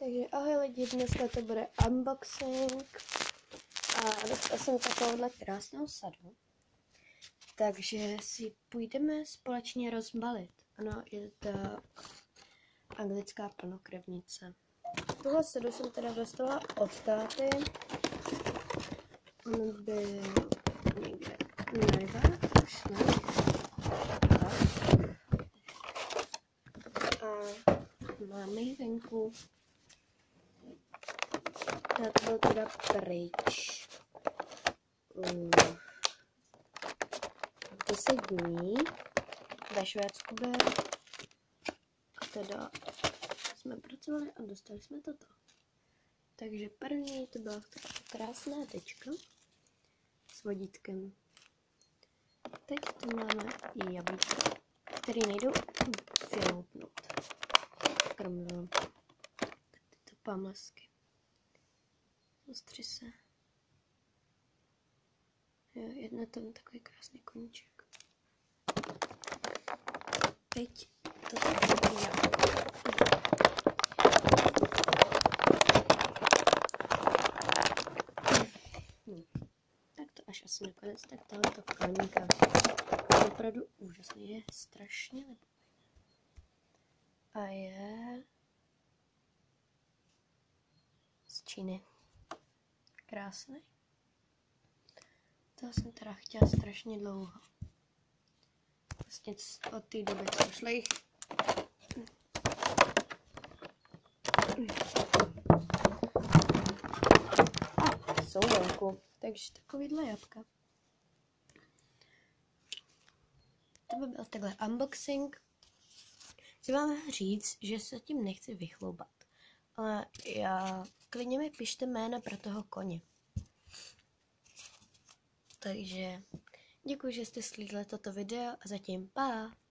Takže ahoj lidi, dneska to bude unboxing a dostala jsem takovouhle krásnou sadu. Takže si půjdeme společně rozbalit. Ano, je to anglická plnokrevnice. Tuhle sadu jsem teda dostala od táty. On byl někde na rybách, už ne. A máme ji venku. Tak byl teda pryč. 10 dní ve Švédsku byl. A teda jsme pracovali a dostali jsme toto. Takže první to byla krásná tečka s vodítkem. Teď tu máme i jablíčka, které nejdou vyloupnout. Kromě tyto pamlsky. Ostři se. Jo, jedna tam takový krásný koníček. Teď to takový tak to až asi nakonec, tak tohle koníka je opravdu úžasný, je strašně libový. A je z Číny. Krásný. To jsem teda chtěla strašně dlouho. Vlastně od té doby, co šlo jich. Jsou venku. Takže takovýhle jabka. To by byl takhle unboxing. Chci vám říct, že se tím nechci vychloubat. Ale klidně mi pište jména pro toho koně. Takže děkuji, že jste sledovali toto video a zatím pa!